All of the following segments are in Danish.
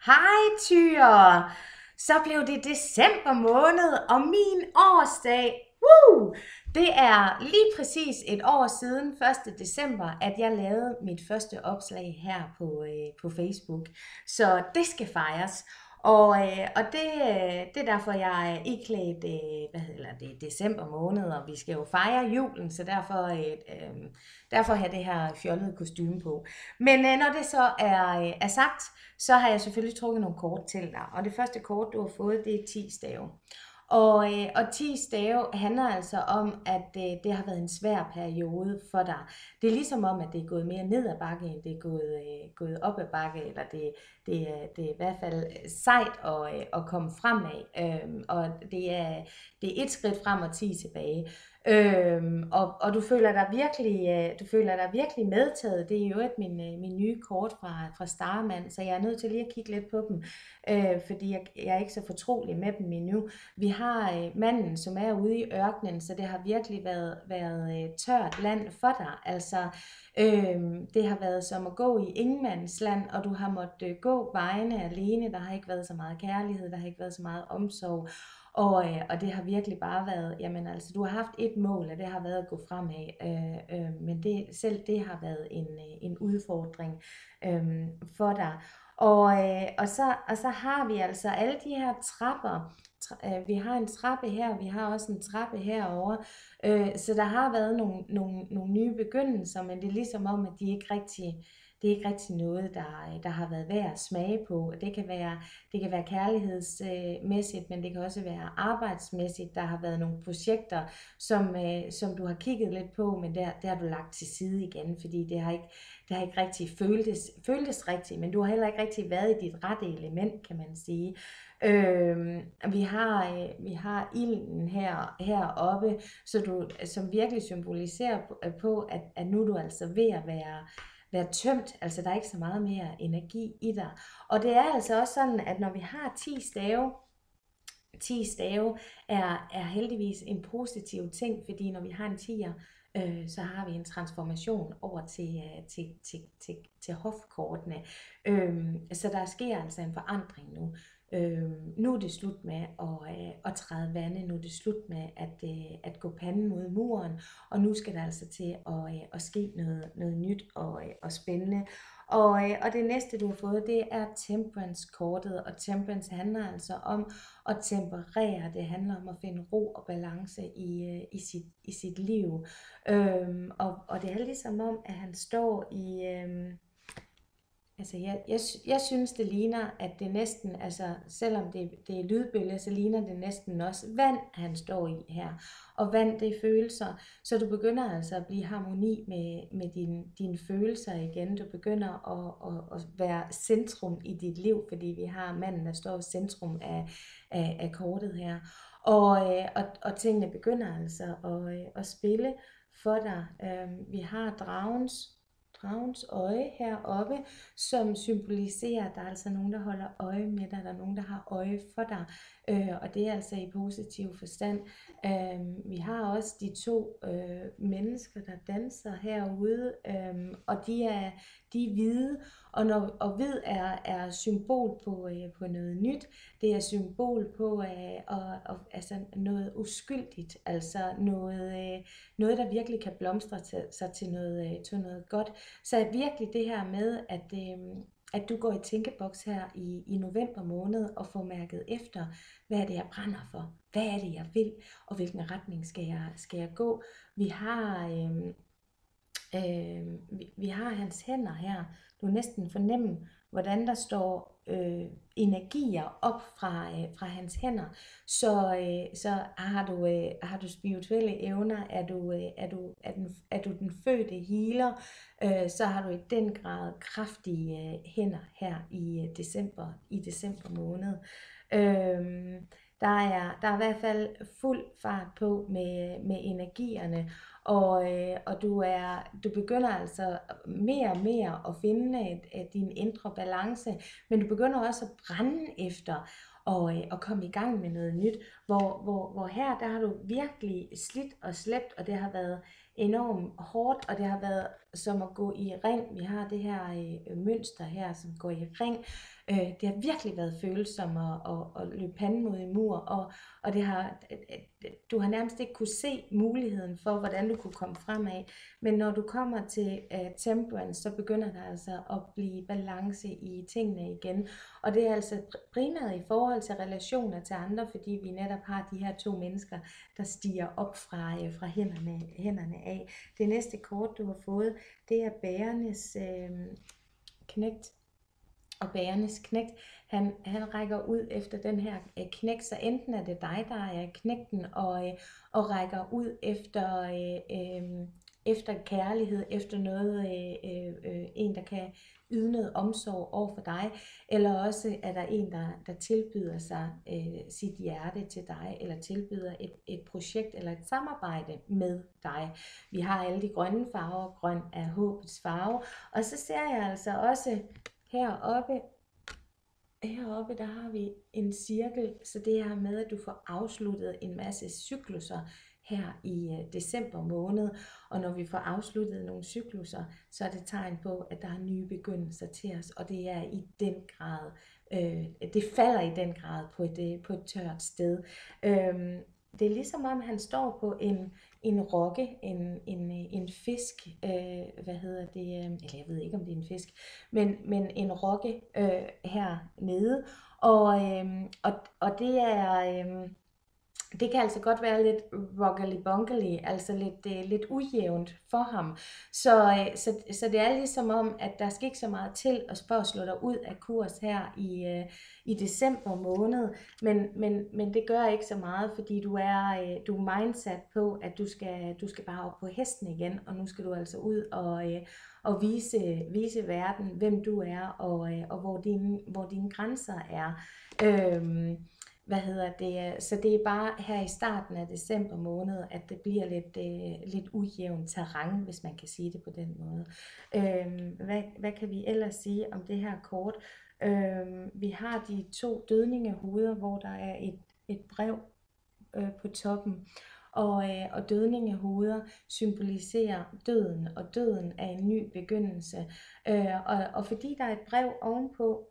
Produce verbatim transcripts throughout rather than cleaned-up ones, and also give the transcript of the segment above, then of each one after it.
Hej Tyre! Så blev det december måned, og min årsdag, woo! Det er lige præcis et år siden, første december, at jeg lavede mit første opslag her på, øh, på Facebook. Så det skal fejres. Og, øh, og det, øh, det er derfor, jeg er iklædt, øh, hvad hedder det, december måned, og vi skal jo fejre julen, så derfor, øh, øh, derfor har jeg det her fjollede kostume på. Men øh, når det så er, øh, er sagt, så har jeg selvfølgelig trukket nogle kort til dig. Og det første kort, du har fået, det er ti stave. Og, øh, og ti stave handler altså om, at øh, det har været en svær periode for dig. Det er ligesom om, at det er gået mere ned ad bakke, end det er gået, øh, gået op ad bakke, eller det, det, er, det er i hvert fald sejt at, øh, at komme fremad. Øhm, og det er, det er et skridt frem og ti tilbage. Øhm, og, og du føler dig virkelig, øh, du føler dig virkelig medtaget. Det er jo et min, øh, min nye kort fra, fra Starman, så jeg er nødt til lige at kigge lidt på dem, øh, fordi jeg, jeg er ikke så fortrolig med dem endnu. Vi har øh, manden, som er ude i ørkenen, så det har virkelig været, været øh, tørt land for dig. Altså, øh, det har været som at gå i ingenmandsland, og du har måttet øh, gå vejene alene. Der har ikke været så meget kærlighed, der har ikke været så meget omsorg. Og, øh, og det har virkelig bare været, jamen altså, du har haft et mål, og det har været at gå fremad, øh, øh, men det, selv det har været en, øh, en udfordring øh, for dig. Og, øh, og, så, og så har vi altså alle de her trapper. Tra- øh, vi har en trappe her, vi har også en trappe herovre, øh, så der har været nogle, nogle, nogle nye begyndelser, men det er ligesom om, at de ikke rigtig... Det er ikke rigtig noget, der, der har været værd at smage på. Det kan være, det kan være kærlighedsmæssigt, men det kan også være arbejdsmæssigt. Der har været nogle projekter, som, øh, som du har kigget lidt på, men der, der har du lagt til side igen, fordi det har ikke, det har ikke rigtig føltes, føltes rigtigt, men du har heller ikke rigtig været i dit rette element, kan man sige. Øh, vi har, øh, vi har ilden her, heroppe, så du, som virkelig symboliserer på, på at, at nu er du altså ved at være være tømt, altså der er ikke så meget mere energi i dig. Og det er altså også sådan, at når vi har ti stave, ti stave er, er heldigvis en positiv ting, fordi når vi har en tier, øh, så har vi en transformation over til, øh, til, til, til, til hofkortene. Øh, så der sker altså en forandring nu. Øh, nu er det slut med at, øh, at træde vande, nu er det slut med at, øh, at gå panden mod muren, og nu skal der altså til at, øh, at ske noget, noget nyt og, øh, og spændende. Og, øh, og det næste du har fået, det er Temperance-kortet, og Temperance handler altså om at temperere, det handler om at finde ro og balance i, øh, i, sit, i sit liv. Øhm, og, og det er ligesom om, at han står i... Øh, Altså, jeg, jeg, jeg synes, det ligner, at det næsten, altså, selvom det, det er lydbølger, så ligner det næsten også vand, han står i her. Og vand, det er følelser. Så du begynder altså at blive harmoni med, med dine din følelser igen. Du begynder at, at, at være centrum i dit liv, fordi vi har manden, der står i centrum af, af, af kortet her. Og, og, og tingene begynder altså at, at spille for dig. Vi har dragens dragens øje heroppe, som symboliserer, at der er altså nogen, der holder øje med dig, der er nogen, der har øje for dig, øh, og det er altså i positiv forstand. Øh, vi har også de to øh, mennesker, der danser herude, øh, og de er, de er hvide, og, når, og hvid er, er symbol på, øh, på noget nyt, det er symbol på øh, og, og, altså noget uskyldigt, altså noget, øh, noget, der virkelig kan blomstre til, sig til noget, øh, til noget godt. Så virkelig det her med, at, øh, at du går i tænkeboks her i, i november måned og får mærket efter, hvad er det, jeg brænder for? Hvad er det, jeg vil? Og hvilken retning skal jeg, skal jeg gå? Vi har, øh, øh, vi, vi har hans hænder her. Du næsten fornemme, hvordan der står øh, energier op fra, øh, fra hans hænder. Så, øh, så har, du, øh, har du spirituelle evner, er du, øh, er du, er den, er du den fødte healer, øh, så har du i den grad kraftige øh, hænder her i øh, december, i december måned. Øh, der er, der er i hvert fald fuld fart på med, med energierne, og, øh, og du, er, du begynder altså mere og mere at finde et, et, din indre balance, men du begynder også at brænde efter og, øh, og komme i gang med noget nyt, hvor, hvor, hvor her der har du virkelig slidt og slæbt, og det har været enormt hårdt, og det har været som at gå i ring. Vi har det her øh, mønster her, som går i ring, Øh, det har virkelig været følsomt at, at, at løbe panden mod en mur, og, og det har, du har nærmest ikke kunne se muligheden for, hvordan du kunne komme fremad. Men når du kommer til uh, temperance, så begynder der altså at blive balance i tingene igen. Og det er altså primært i forhold til relationer til andre, fordi vi netop har de her to mennesker, der stiger op fra, uh, fra hænderne, hænderne af. Det næste kort, du har fået, det er bærernes øh, knægt. Og bærernes knægt, han, han rækker ud efter den her øh, knægt, så enten er det dig, der er knægten, og, øh, og rækker ud efter, øh, øh, efter kærlighed, efter noget, øh, øh, en der kan yde noget omsorg over for dig, eller også er der en, der, der tilbyder sig øh, sit hjerte til dig, eller tilbyder et, et projekt eller et samarbejde med dig. Vi har alle de grønne farver, grøn er håbets farve, og så ser jeg altså også heroppe, heroppe der har vi en cirkel, så det her med, at du får afsluttet en masse cykluser her i uh, december måned, og når vi får afsluttet nogle cykluser, så er det tegn på, at der er nye begyndelser til os, og det er i den grad, øh, det falder i den grad på et, på et tørt sted. Øhm, det er ligesom om han står på en, en rokke, en, en, en fisk, øh, hvad hedder det, øh, eller jeg ved ikke om det er en fisk, men, men en rokke øh, hernede, og, øh, og, og det er... Øh, Det kan altså godt være lidt rockally-bunkally, altså lidt, øh, lidt ujævnt for ham. Så, øh, så, så det er ligesom om, at der skal ikke så meget til at spørge at slå dig ud af kurs her i, øh, i december måned. Men, men, men det gør ikke så meget, fordi du er, øh, du er mindsat på, at du skal, du skal bare op på hesten igen. Og nu skal du altså ud og, øh, og vise, vise verden, hvem du er, og, øh, og hvor, dine, hvor dine grænser er. Øhm, Hvad hedder det? Så det er bare her i starten af december måned, at det bliver lidt, øh, lidt ujævnt terræn, hvis man kan sige det på den måde. Øhm, hvad, hvad kan vi ellers sige om det her kort? Øhm, vi har de to dødningehoveder, hvor der er et, et brev øh, på toppen. Og, øh, og dødningehoveder symboliserer døden, og døden er en ny begyndelse. Øh, og, og fordi der er et brev ovenpå,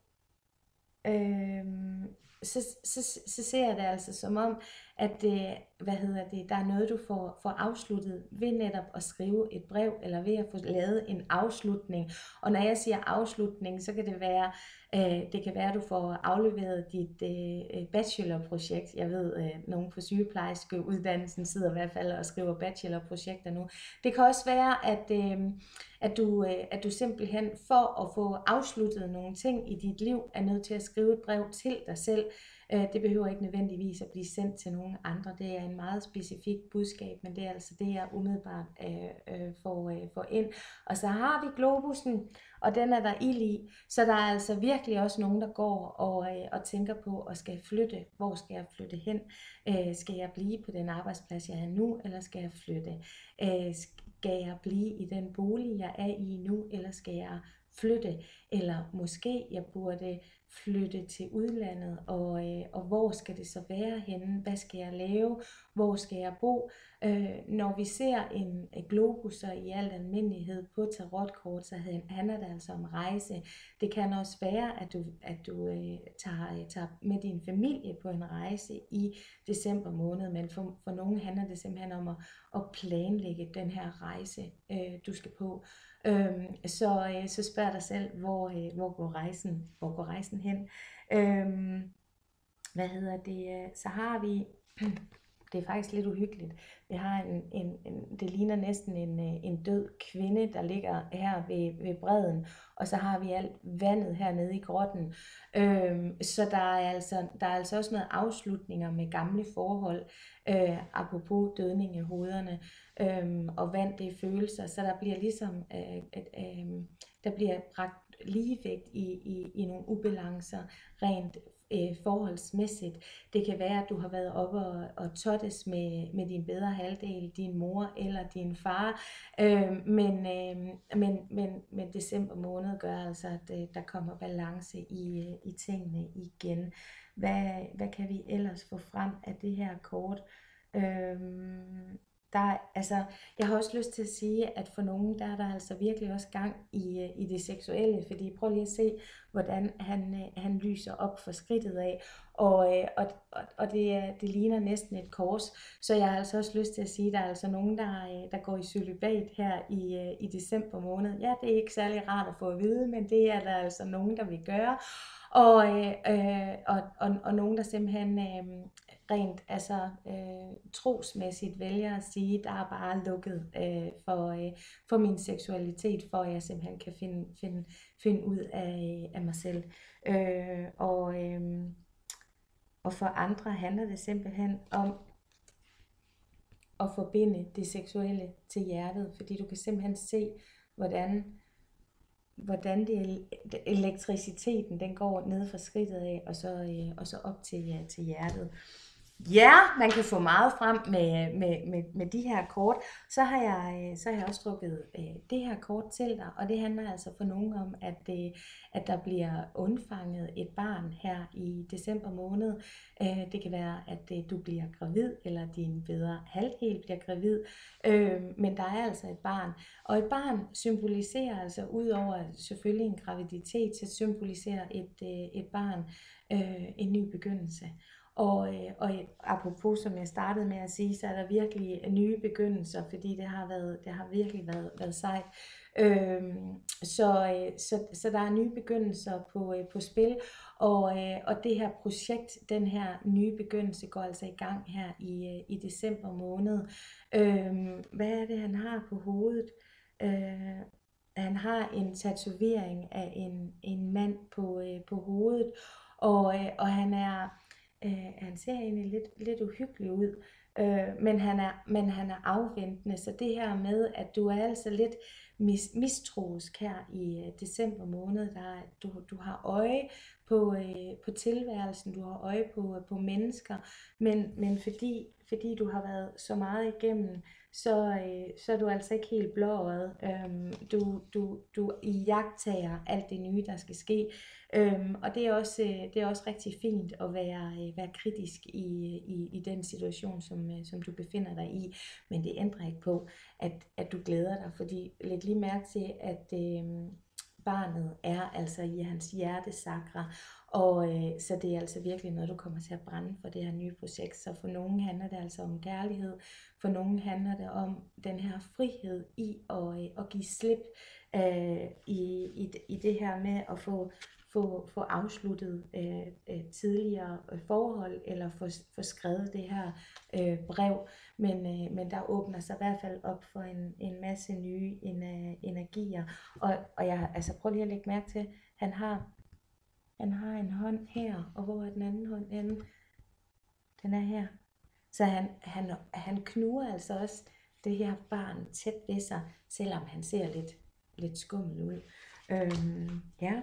øh, Så, så, så ser jeg det altså som om, at det, hvad hedder det, der er noget, du får, får afsluttet ved netop at skrive et brev, eller ved at få lavet en afslutning. Og når jeg siger afslutning, så kan det være, øh, det kan være, at du får afleveret dit øh, bachelorprojekt. Jeg ved, øh, nogen på sygeplejerskeuddannelsen sidder i hvert fald og skriver bachelorprojekter nu. Det kan også være, at, øh, at, du, øh, at du simpelthen for at få afsluttet nogle ting i dit liv, er nødt til at skrive et brev til dig selv. Det behøver ikke nødvendigvis at blive sendt til nogen andre. Det er en meget specifik budskab, men det er altså det, jeg umiddelbart øh, øh, får, øh, får ind. Og så har vi globussen, og den er der ild i. Så der er altså virkelig også nogen, der går og, øh, og tænker på at skal flytte. Hvor skal jeg flytte hen? Øh, skal jeg blive på den arbejdsplads, jeg er nu, eller skal jeg flytte? Øh, skal jeg blive i den bolig, jeg er i nu, eller skal jeg flytte? Eller måske jeg burde flytte til udlandet, og, øh, og hvor skal det så være henne? Hvad skal jeg lave? Hvor skal jeg bo? Øh, når vi ser en, en globus i al almindelighed på tarotkort, så handler det altså om rejse. Det kan også være, at du, at du øh, tager, tager med din familie på en rejse i december måned, men for, for nogen handler det simpelthen om at, at planlægge den her rejse, øh, du skal på. Øhm, så, øh, så spørg dig selv, hvor, øh, hvor, går rejsen, hvor går rejsen hen? Øhm, hvad hedder det? Så har vi, det er faktisk lidt uhyggeligt, vi har en, en, en det ligner næsten en, en død kvinde, der ligger her ved, ved bredden, og så har vi alt vandet hernede i grotten. Øhm, så der er, altså, der er altså også noget afslutninger med gamle forhold, øh, apropos dødningehoderne, øhm, og vand, det er følelser, så der bliver ligesom, øh, et, øh, der bliver bragt ligevægt i, i, i nogle ubalancer, rent øh, forholdsmæssigt. Det kan være, at du har været oppe og, og tottes med, med din bedre halvdel, din mor eller din far, øh, men, øh, men, men, men december måned gør altså, at øh, der kommer balance i, øh, i tingene igen. Hvad, hvad kan vi ellers få frem af det her kort? Øh, der er, altså, jeg har også lyst til at sige, at for nogen, der er der altså virkelig også gang i, øh, i det seksuelle, fordi prøv lige at se, hvordan han, øh, han lyser op for skridtet af, og, øh, og, og, og det, er- det ligner næsten et kors, så jeg har altså også lyst til at sige, at der er altså nogen, der, øh, der går i cølibat her i, øh, i december måned. Ja, det er ikke særlig rart at få at vide, men det er der altså nogen, der vil gøre, og, øh, øh, og, og, og nogen, der simpelthen øh, rent altså øh, trosmæssigt vælger at sige, der er bare lukket øh, for, øh, for min seksualitet, for at jeg simpelthen kan finde, finde, finde ud af, af mig selv. Øh, og, øh, og for andre handler det simpelthen om at forbinde det seksuelle til hjertet, fordi du kan simpelthen se, hvordan hvordan det, elektriciteten den går ned fra skridtet af, og så, øh, og så op til, øh, til hjertet. Ja, man kan få meget frem med, med, med, med de her kort. Så har jeg, øh, så har jeg også trukket øh, det her kort til dig, og det handler altså for nogen om, at, øh, at der bliver undfanget et barn her i december måned. Øh, det kan være, at øh, du bliver gravid, eller din bedre halvdel bliver gravid, øh, men der er altså et barn. Og et barn symboliserer altså, ud over selvfølgelig en graviditet, så symboliserer et, øh, et barn øh, en ny begyndelse. Og, øh, og apropos, som jeg startede med at sige, så er der virkelig nye begyndelser, fordi det har, været, det har virkelig været, været sejt. Øhm, så, øh, så, så der er nye begyndelser på, øh, på spil, og, øh, og det her projekt, den her nye begyndelse, går altså i gang her i, øh, i december måned. Øhm, hvad er det, han har på hovedet? Øh, han har en tatovering af en, en mand på, øh, på hovedet, og, øh, og han er... Øh, han ser egentlig lidt, lidt uhyggelig ud, øh, men, han er, men han er afventende, så det her med, at du er altså lidt mis, mistroisk her i øh, december måned, der, du, du har øje på, øh, på tilværelsen, du har øje på, på mennesker, men, men fordi, fordi du har været så meget igennem, så, øh, så er du altså ikke helt blåøjet. Øhm, du, du, du iagttager alt det nye, der skal ske. Øhm, og det er, også, øh, det er også rigtig fint at være, øh, være kritisk i, i, i den situation, som, øh, som du befinder dig i. Men det ændrer ikke på, at, at du glæder dig. Fordi læg lige mærke til, at øh, barnet er altså i hans hjertesakra. Og øh, så det er altså virkelig noget, du kommer til at brænde for det her nye projekt. Så for nogen handler det altså om kærlighed. For nogen handler det om den her frihed i at, øh, at give slip øh, i, i, i det her med at få få, få afsluttet øh, øh, tidligere forhold, eller få, få skrevet det her øh, brev, men, øh, men der åbner sig i hvert fald op for en, en masse nye ener, energier, og, og jeg, altså prøv lige at lægge mærke til, han har, han har en hånd her, og hvor er den anden hånd henne? Den er her. Så han, han, han knuger altså også det her barn tæt ved sig, selvom han ser lidt, lidt skummel ud. Øhm, ja.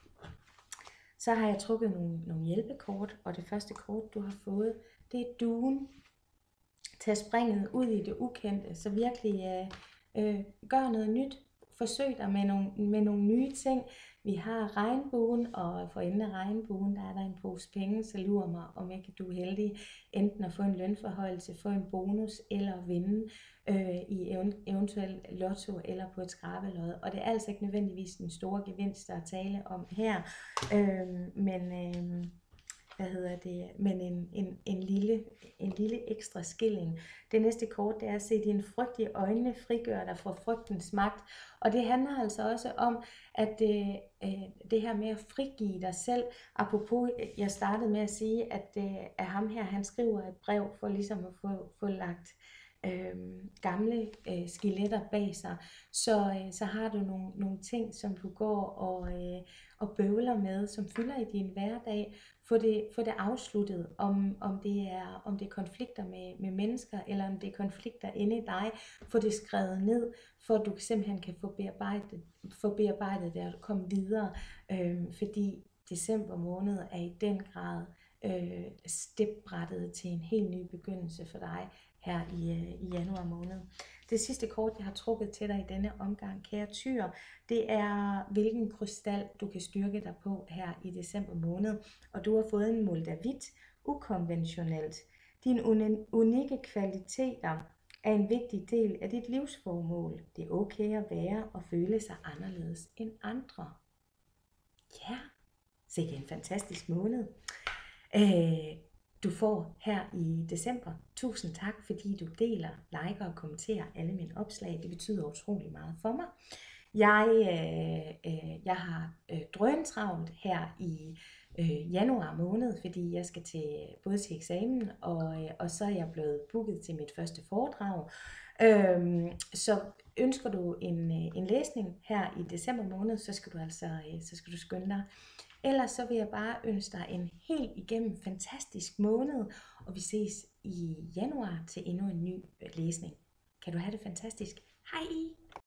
Så har jeg trukket nogle, nogle hjælpekort, og det første kort, du har fået, det er duen. Tag springet ud i det ukendte, så virkelig øh, øh, gør noget nyt. Forsøg dig med nogle, med nogle nye ting. Vi har regnbuen, og for enden af regnbuen, der er der en pose penge, så lurer mig, om ikke du er heldig, enten at få en lønforhøjelse, få en bonus, eller vinde øh, i eventuelt lotto, eller på et skrabelod. Og det er altså ikke nødvendigvis den store gevinst, der er tale om her, øh, men... Øh, hvad hedder det, men en, en, en, lille, en lille ekstra skilling. Det næste kort, det er at se dine frygt i øjnene, frigøre dig fra frygtens magt. Og det handler altså også om, at øh, det her med at frigive dig selv, apropos, jeg startede med at sige, at, øh, at ham her, han skriver et brev for ligesom at få, få lagt øh, gamle øh, skeletter bag sig, så, øh, så har du nogle, nogle ting, som du går og, øh, og bøvler med, som fylder i din hverdag. Få det, få det afsluttet, om, om, det er, om det er konflikter med, med mennesker, eller om det er konflikter inde i dig. Få det skrevet ned, for at du simpelthen kan få bearbejdet, få bearbejdet det og komme videre. Øhm, fordi december måned er i den grad øh, stepbrættet til en helt ny begyndelse for dig her i, øh, i januar måned. Det sidste kort, jeg har trukket til dig i denne omgang, kære tyr, det er, hvilken krystal du kan styrke dig på her i december måned. Og du har fået en moldavit, ukonventionelt. Dine unikke kvaliteter er en vigtig del af dit livsformål. Det er okay at være og føle sig anderledes end andre. Ja, sikke en fantastisk måned. Øh, du får her i december. Tusind tak, fordi du deler, liker og kommenterer alle mine opslag. Det betyder utrolig meget for mig. Jeg, øh, øh, jeg har øh, drøntravlt her i øh, januar måned, fordi jeg skal til både til eksamen, og, øh, og så er jeg blevet booket til mit første foredrag. Øhm, så ønsker du en, øh, en læsning her i december måned, så skal du altså øh, så skal du skynde dig. Ellers så vil jeg bare ønske dig en helt igennem fantastisk måned, og vi ses i januar til endnu en ny læsning. Kan du have det fantastisk? Hej!